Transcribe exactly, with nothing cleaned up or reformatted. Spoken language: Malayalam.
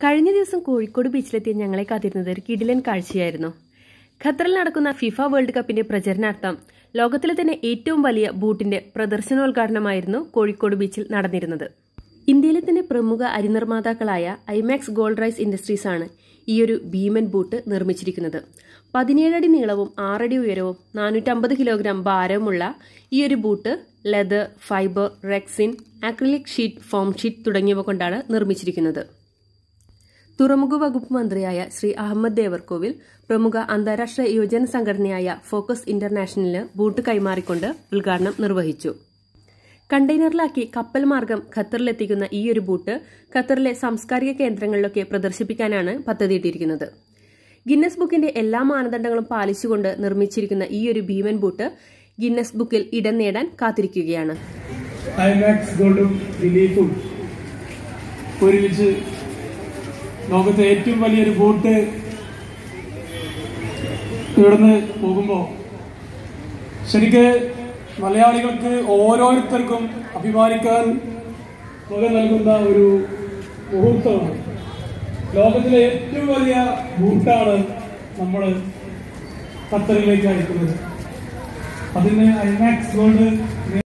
കഴിഞ്ഞ ദിവസം കോഴിക്കോട് ബീച്ചിലെത്തിയ ഞങ്ങളെ കാത്തിരുന്നത് ഒരു കിടിലൻ കാഴ്ചയായിരുന്നു. ഖത്തറിൽ നടക്കുന്ന ഫിഫ വേൾഡ് കപ്പിന്റെ പ്രചരണാർത്ഥം ലോകത്തിലെ തന്നെ ഏറ്റവും വലിയ ബൂട്ടിന്റെ പ്രദർശനോദ്ഘാടനമായിരുന്നു കോഴിക്കോട് ബീച്ചിൽ നടന്നിരുന്നത്. ഇന്ത്യയിലെ തന്നെ പ്രമുഖ അരിനിർമ്മാതാക്കളായ ഐമാക്സ് ഗോൾഡ് റൈസ് ഇൻഡസ്ട്രീസ് ആണ് ഈയൊരു ഭീമൻ ബൂട്ട് നിർമ്മിച്ചിരിക്കുന്നത്. പതിനേഴ് അടി നീളവും ആറടി ഉയരവും നാനൂറ്റമ്പത് കിലോഗ്രാം ഭാരവുമുള്ള ഈയൊരു boot leather, fibre, rexine, acrylic sheet, foam sheet തുടങ്ങിയവ കൊണ്ടാണ് നിർമ്മിച്ചിരിക്കുന്നത്. തുറമുഖ വകുപ്പ് മന്ത്രിയായ ശ്രീ അഹമ്മദ് ദേവർകോവിൽ പ്രമുഖ അന്താരാഷ്ട്ര യുവജന സംഘടനയായ ഫോക്കസ് ഇന്റർനാഷണലിന് ബൂട്ട് കൈമാറിക്കൊണ്ട് ഉദ്ഘാടനം നിർവഹിച്ചു. കണ്ടെയ്നറിലാക്കി കപ്പൽ മാർഗം ഖത്തറിലെത്തിക്കുന്ന ഈയൊരു ബൂട്ട് ഖത്തറിലെ സാംസ്കാരിക കേന്ദ്രങ്ങളിലൊക്കെ പ്രദർശിപ്പിക്കാനാണ് പദ്ധതിയിട്ടിരിക്കുന്നത്. ഗിന്നസ് ബുക്കിന്റെ എല്ലാ മാനദണ്ഡങ്ങളും പാലിച്ചുകൊണ്ട് നിർമ്മിച്ചിരിക്കുന്ന ഈയൊരു ഭീമൻ ബൂട്ട് ഗിന്നസ് ബുക്കിൽ ഇടം നേടാൻ കാത്തിരിക്കുകയാണ്. ഐമാക്സ് ഗോൾഡും ദിലീപും ഒരുമിച്ച് ലോകത്തെ ഏറ്റവും വലിയൊരു ബോട്ട് ഇവിടുന്ന് പോകുമ്പോൾ ശരിക്ക് മലയാളികൾക്ക് ഓരോരുത്തർക്കും അഭിമാനിക്കാൻ വക നൽകുന്ന ഒരു മുഹൂർത്തമാണ്. ലോകത്തിലെ ഏറ്റവും വലിയ ബൂട്ടാണ് നമ്മൾ ഖത്തറിലേക്ക് അയക്കുന്നത്. അതിന് ഐമാക്സ് ഗോൾഡ്